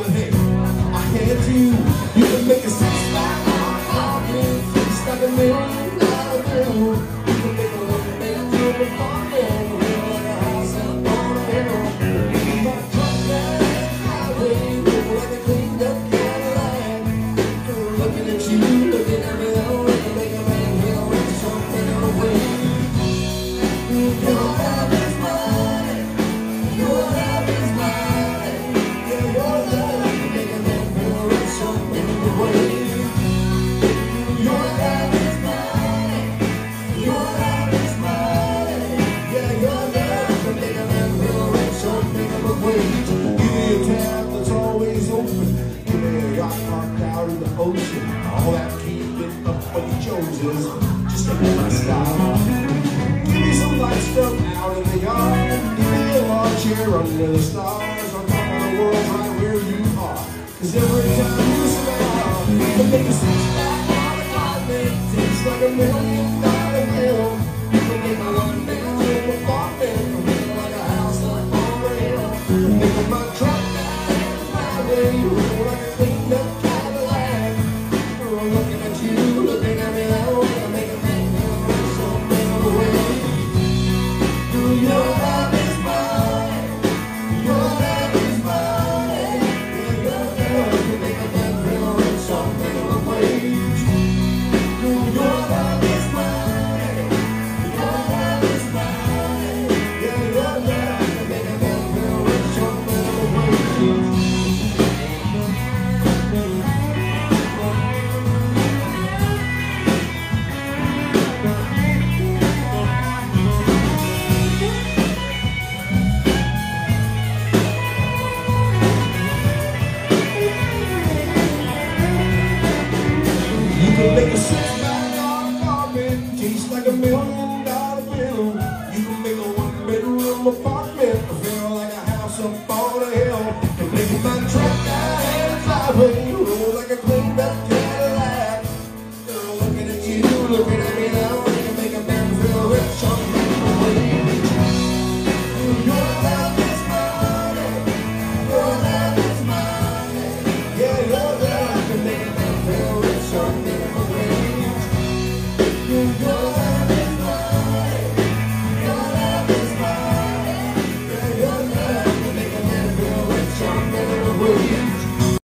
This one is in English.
but hey, I can't do. You can make a six-pack apartment taste like $1 million bill. You can make a one-bedroom apartment feel like a house up on a hill. You can buy a truck down the highway, look like a cleaned-up Cadillac. Looking at you, looking at me, oh, you can make a man feel like something away. Your love is mine. Your love is mine. Yeah, your love can make a man feel like something away. Your love is mine. Your love is mine. Yeah, your love can make a man feel like something away. Give me a tab that's always open. Give me a yacht parked out in the ocean. All that keeping up with the Joneses just ain't my style. Give me some light stuff out in the yard. Give me a lawn chair under the stars on top of the world right where you are. Cause every time you smile, you can make a six-pack apartment taste like $1 million bill. You can make a one-bedroom apartment feel like a house up on a hill. You can make my truck down the highway look like a cleaned-up Cadillac. Looking at you, looking at me, oh, you can make a man feel like something away. Your love is mine. Your love is mine. Your love can make a man feel like something away. Your love is mine. Your love is mine. Yeah, your love can make a man feel like something away. You can make a six-pack apartment taste like $1 million bill. You can make a one-bedroom apartment